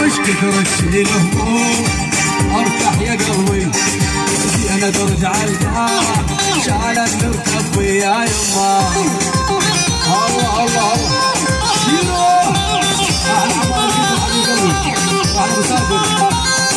وش كثر تشيل هموم ارتاح يا قلبي انا ترجع الدار شالت نركب ويا يما الله الله الله شيلو احلى عمار حبيب قلبي احلى مسافر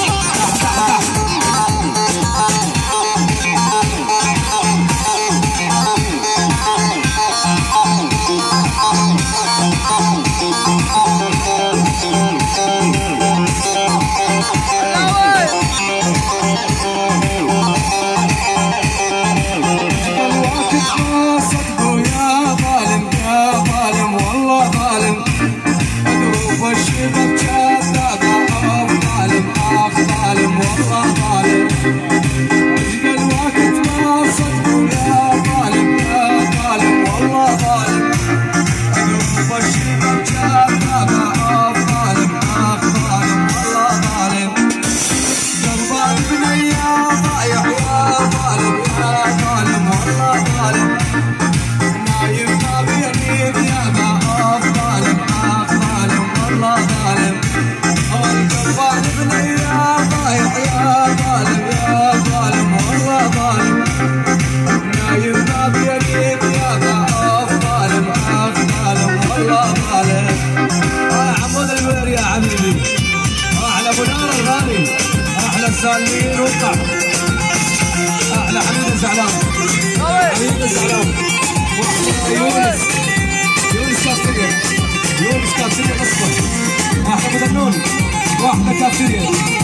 سالمين وقع احلى حميد الزعلان حميد الزعلان واحلى يونس كافتيريا قصه احلى مدنون واحلى كافتيريا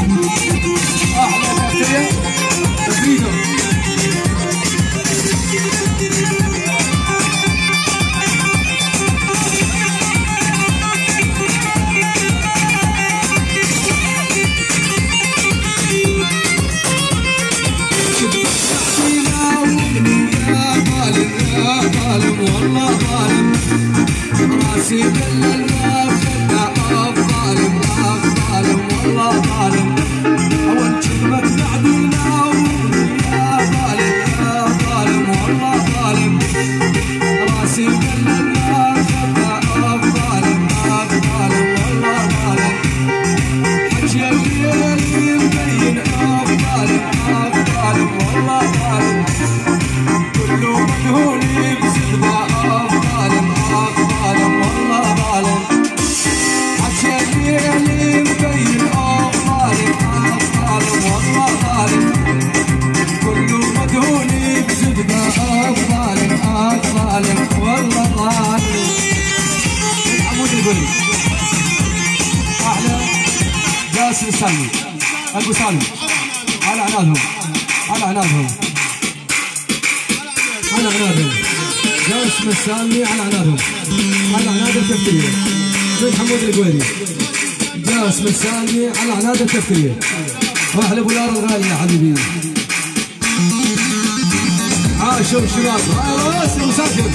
فريدو والله ظالم راسي بالله ظالم والله ظالم اول كلمة بعدنا يا ظالم والله ظالم راسي بالله ظالم والله ظالم حكي الليل مبين ظالم والله ظالم كله مدهوني بزبدة ظالم والله ظالم حكي الليل مبين ظالم والله ظالم كله مدهوني بزبدة ظالم والله ظالم محمود البري احلى جاسم سامي ابو سالم على عنادهم جاسم السامي على عنادهم عناد الكفتية من حمود القويري جاسم السامي على عناد الكفتية واحلى ابو لار الغالي يا حبيبي عاشوا الشباب راسي مسافر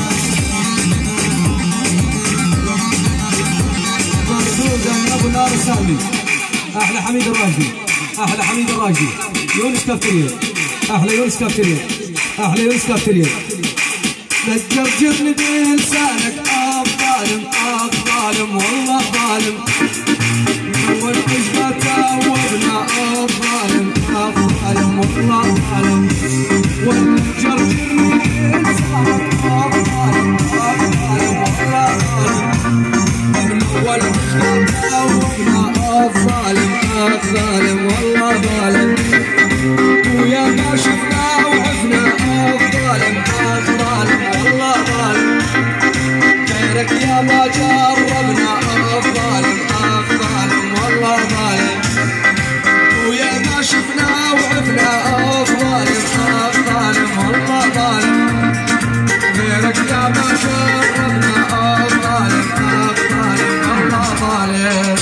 مرزوقة من ابو لار السامي احلى حميد الراشدي يونس كافتيريا احلى يونس كافتيريا لا تجرجرني بلسانك ظالم والله ظالم اول حزبة توبنا ظالم والله ظالم ولا تجرجرني بلسانك ظالم والله ظالم من اول حزبة توبنا ظالم والله ظالم ويا ما شفنا وعفنا ظالم والله ظالم غيرك يا ما جربنا ظالم والله ظالم ويا ما شفنا وعفنا ظالم والله ظالم غيرك يا ما جربنا ظالم والله ظالم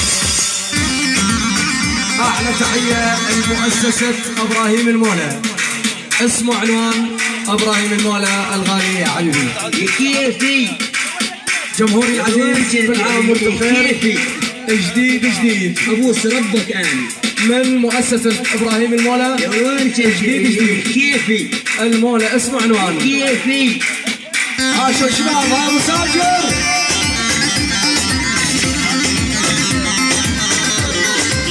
احلى تحيه لمؤسسه ابراهيم المولى اسمه عنوان ابراهيم المولى الغالي يا حبيبي كيفي جمهوري العزيز بالعام والبخير جديد ابوس ربك انا من مؤسسه ابراهيم المولى جديد كيفي المولى اسمه عنوان كيفي عاشوا الشباب ها مساجر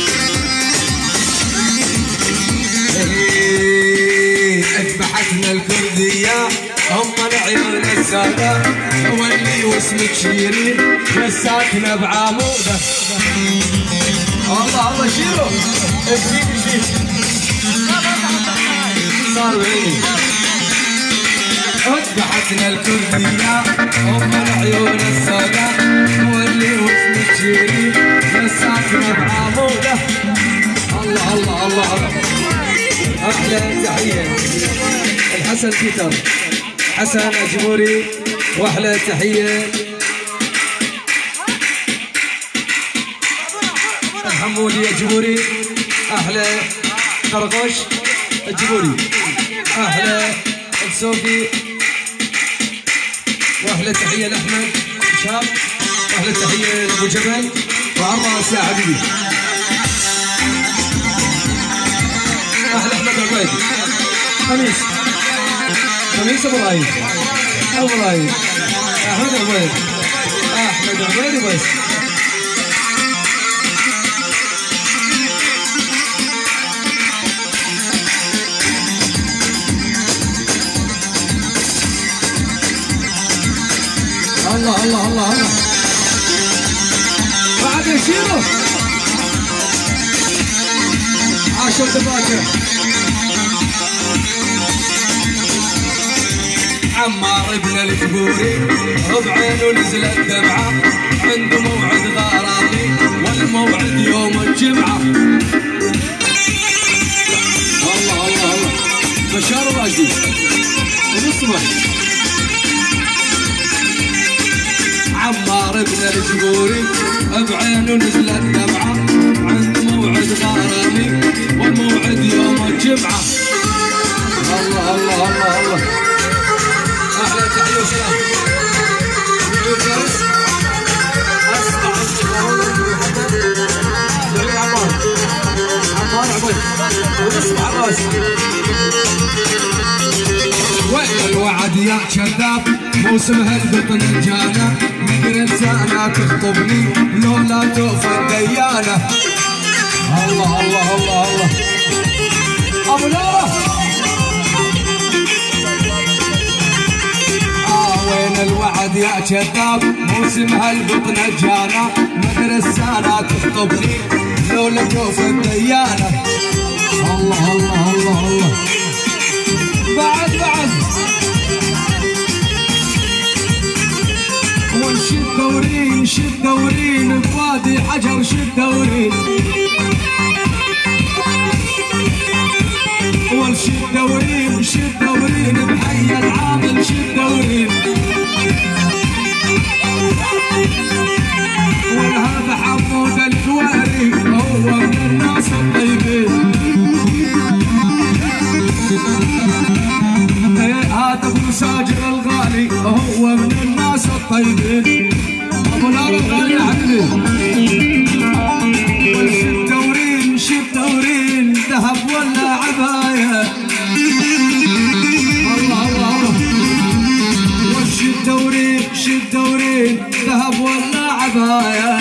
السوداء واللي واسمك شيرين يا ساكنة بعمودة. الله الله شيلوا شيل صار بعيني. اذبحتنا الكردية ام العيون السوداء واللي واسمك شيرين يا ساكنة بعمودة. الله الله الله الله. احلى تحية الحسن بيتر حسن أجموري، واحلى تحية الحمودي أجموري، احلى قرقش أجموري، احلى السوفي، واحلى تحية لاحمد شاب، واحلى تحية لابو جبل وعمر يا حبيبي. احلى احمد عبيد خميس ابو رايد احمد عبيد بس. الله الله الله الله بعد يشيله عاشر دباكه. عمار ابن الجبوري بعينه نزلت دمعه عنده موعد غرامي والموعد يوم الجمعه. الله الله الله بشار راشدي ونصبح. عمار ابن الجبوري بعينه نزلت دمعه عنده موعد غرامي والموعد يوم الجمعه. الله الله الله الله. احلى تحيه وسلام. اسمع عمار عبيد ونسمع الراس. وين الوعد يا كذاب موسم هالبطن الجانه مدري انسانه تخطبني لولا توفى ديانه. الله الله الله الله. ابو ناره وين الوعد يا كذاب موسم هالبطن الجانه مدري انسانه تخطبني لولا توفى ديانه. الله الله الله الله. بعد والشد دورين شد دورين بوادي حجر شد دورين والشد دورين شد دورين بحي العامل شد دورين والهذا حمود الكواري هو من الناس الطيبين. هذا ابو ساجر الغالي هو من الناس الطيبين. ابو نار الغالي يا حبيبي. شد دورين شد دورين ذهب ولا عبايه. الله الله. والشد دورين شد دورين ذهب ولا عبايه.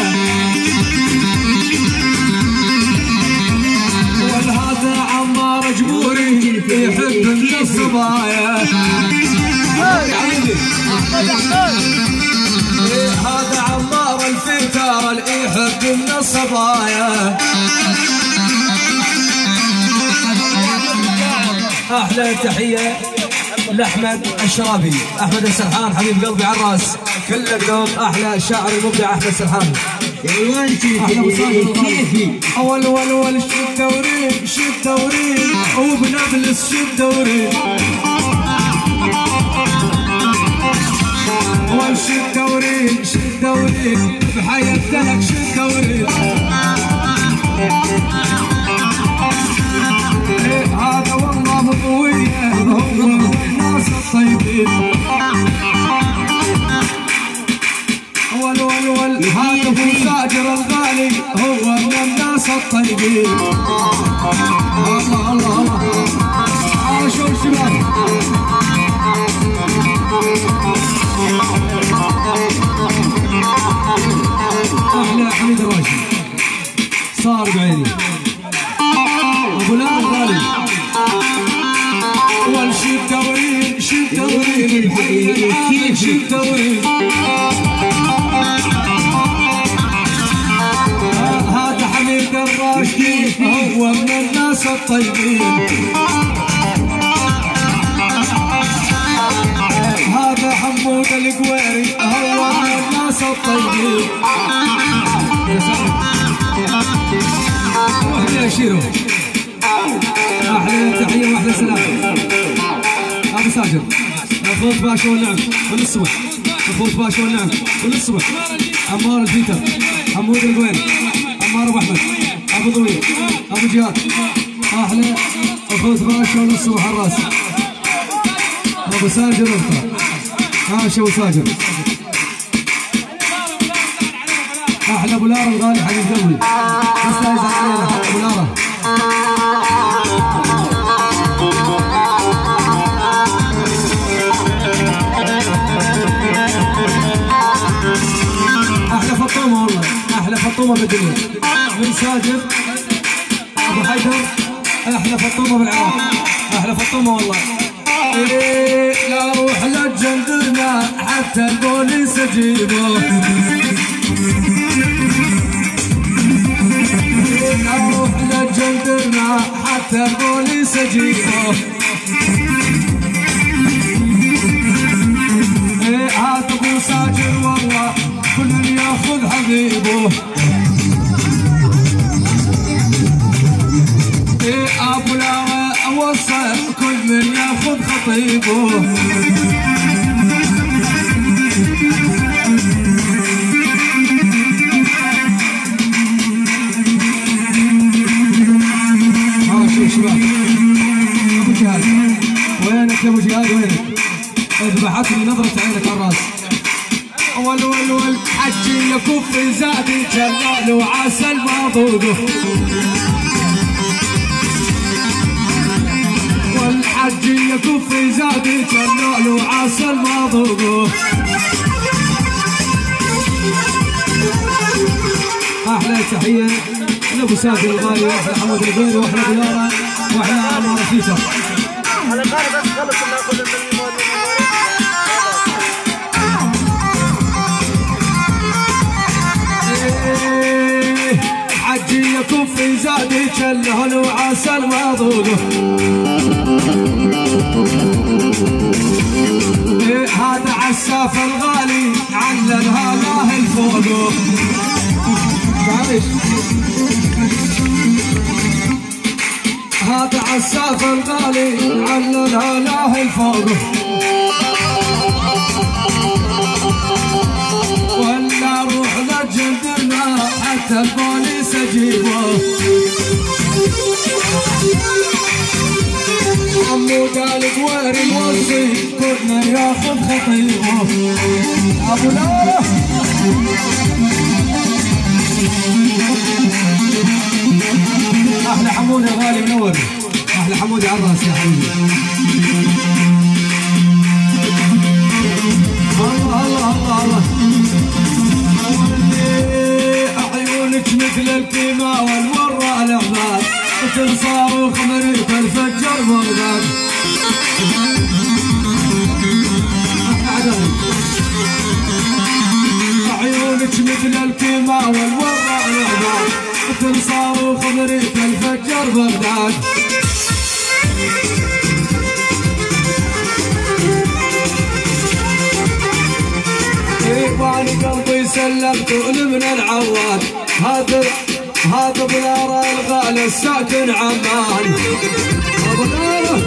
والهذا عمار جبوري يحب من الصبايا. يا حبيبي هذا عمار الفتار اللي يحب من الصبايا. احلى تحيه لاحمد الشرابي، احمد السرحان حبيب قلبي على الراس كلك ذوق. احلى شاعر المبدع احمد السرحان. اول شد دورين شد دورين وبنابلس شد دورين. والشد دورين شد دورين بحياتك شد دورين. هذا والله مطويه هو من الناس الطيبين. هذا ابو ساجر الغالي هو من الناس الطيبين. الله الله الله. عاشوا الشباب. احلى حميد الراشد صار بعيني. ابو لا الغالي والشد دورين شد دورين الدورين كيف الدورين هذا حميد الراشدي هو من الناس الطيبين هذا حمود القويري هو من الناس الطيبين واحلى شيرو احلى تحيه واحلى سلام ابو ساجر اخوت باشا والنعم وللصبح اخوت باشا والنعم وللصبح عمار البيتر حمود القويري عمار ابو احمد ابو ضوي ابو جهاد احلى اخوت باشا وللصبح الراس ابو ساجر اختار ماشي ابو ساجر احلى ابو لارا الغالي حبيب قلبي بس لا يزعل علينا ابو لارا احلى فطومه والله احلى فطومه بالدنيا من ساجر ابو حيدر احلى فطومه بالعراق احلى فطومه والله إيه لا روح للجندرنا حتى البوليس اجيبه إيه لا روح للجندرنا حتى البوليس اجيبه إيه هات ابو ساجر والله كل ياخذ حبيبه إيه ابو لا وصل كل من ياخذ خطيبه شوف شباب ابو جهاد وينك يا ابو جهاد وينك؟ اذبحتني نظرة عينك على الراس ول حجي يكف زادي جلال وعسل ما ضوقه والحج يكف زادي جلال وعسل ما ضوقه احلى تحيه لابو ساجر الغالي واحلى حمود الغيري واحلى بلاره واحلى عمار فيتر على الغالي بس خلص ناخذ حجي يكف زادي جلال وعسل ما ضوقه هذا عساف الغالي علل هذا الفوقه هذا عساف الغالي علل هذا الفوقه ولا روح لجندرنا حتى البوليس اجيبه عمود القويري موصي كل من ياخذ خطيبه ابو لاره احلى حمود الغالي منور احلى حمود على الراس يا حبيبي الله الله الله الله عيونك مثل الكيماء والمره الاعمال مثل صاروخ مريض الفجر بغداد عيونك مثل الكيماء والمره الاعمال مثل صاروخ مريض الفجر بغداد واني قلبي سلمته لمن العواد هذا بلاره الغالي الساكن عمان ابو لاره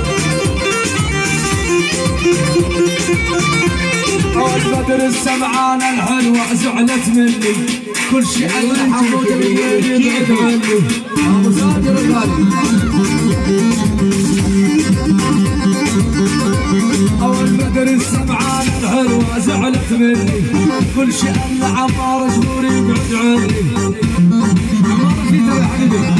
والبدر السمعان الحلوه زعلت مني كل شيء اللي حمود الغالي يبعد عني ابو ساجر الغالي والبدر السمعان الحلوه زعلت مني كل شيء اللي عمار جبوري يبعد عني عمار فيتر يا حبيبي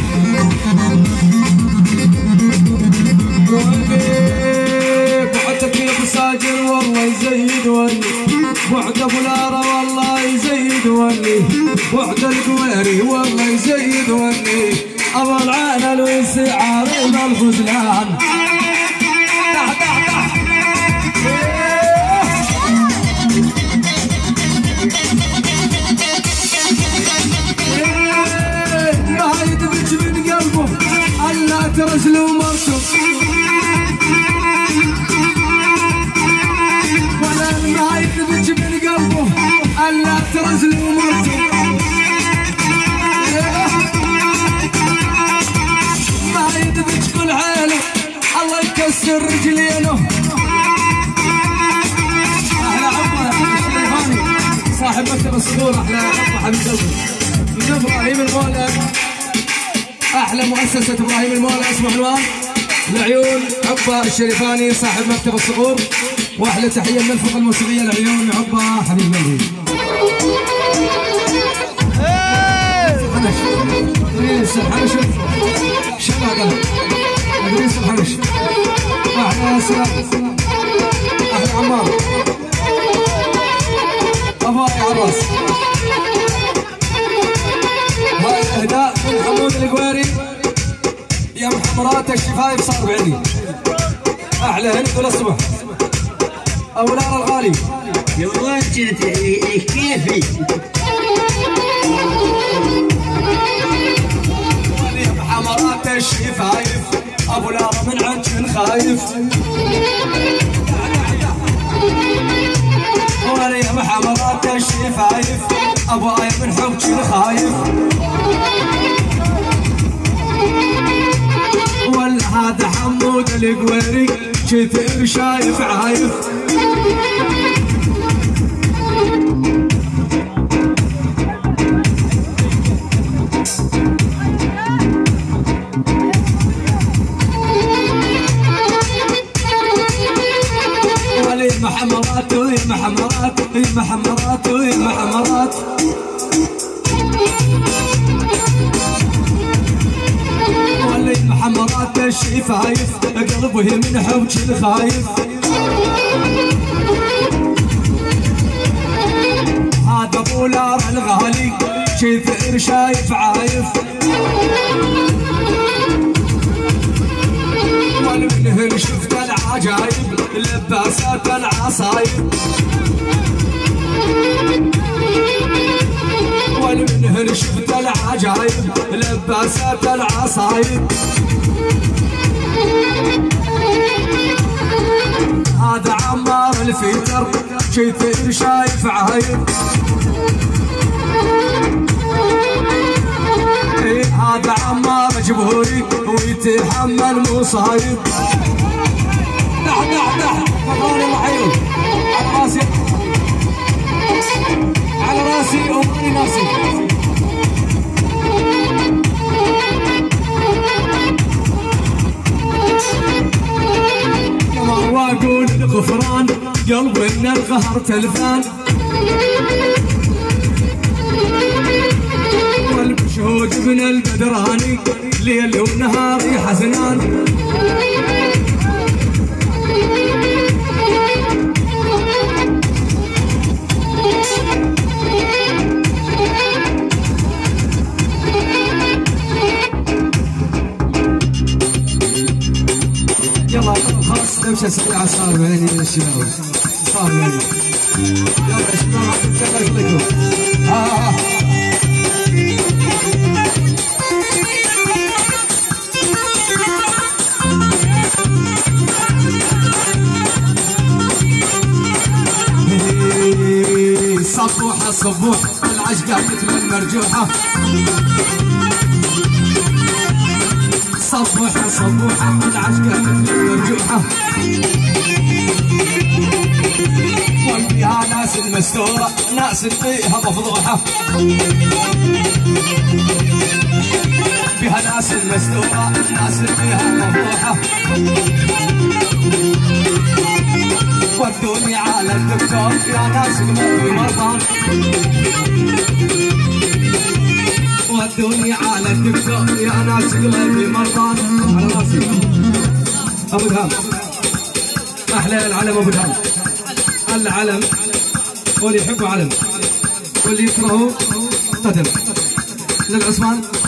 بعدك يا ابو ساجر والله يزيد ولي بعد ابو لاره والله يزيد ولي بعد القويري والله يزيد ولي ابو العين الويسي عارض الخزلان ترسل ومرسوم ولا ما يثبت من قلبه الا ترسل ومرسوم ما يثبت كل حاله الله يكسر رجلينه. احلى عمه الشريفاني صاحب مكتب الصدور، احلى عمه حبيب قلبي من ابراهيم المولى، احلى مؤسسه ابراهيم المولى اسمه عنوان العيون عبه الشريفاني صاحب مكتب الصقور. واحلى تحيه من الفرقه الموسيقيه العيون عبه حبيب قلبي. ادريس الحنش شبه قلب ادريس الحنش. احلى سلام احلى عمار ابوي عراس. هاي اهداء من حمود القويري يا محمرات الشفايف صار بعيني. احلى هند والاصبح ابو لارا الغالي يا ولد كيفي يا محمرات الشفايف ابو لارا من عجن خايف. يا محمرات الشفايف ابو ايب من حبك خايف. هذا حمود القويري كثير شايف عايف. يا محمرات يا محمرات يا محمرات يا محمرات محمرات الشفايف قلبه من حبك الخايف. هذا ابو لارا الغالي كثير شايف عايف. والمنهن شفت العجايب لباسات العصايب. والمنهن شفت العجايب لباسات العصايب. هذا عمار الفيتر كثير شايف عايب. هذا عمار جبهوري ويتحمل مصايب. دح دح دح فضاني الله حيوك على راسي على راسي وماني ناسي. واقول الغفران قلب ان القهر تلفان. والمشهود ابن البدراني ليل ونهاري حزنان. يلا خلاص نمشي الساعة صار بعيني من الشباب صار بعيني. يلا يا شباب الله يخليكم. صبوحة صبوحة العشقة مثل المرجوحة. صبوحة صبوحة العشقة مثل المرجوحة. وفيها ناس المستورة ناس فيها مفضوحة. فيها ناس المستورة ناس فيها مفضوحة. ودوني على الدكتور يا ناس قلبي مرضان. ودوني على الدكتور يا ناس قلبي مرضان. على راسي ابو دهام احلى العلم ابو دهام. العلم واللي يحبه علم واللي يكرهه قدم للعثمان.